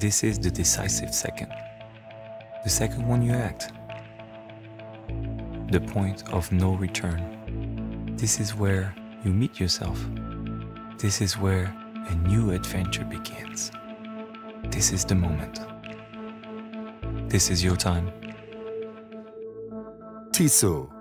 This is the decisive second. The second one you act. The point of no return. This is where you meet yourself. This is where a new adventure begins. This is the moment. This is your time. Tissot.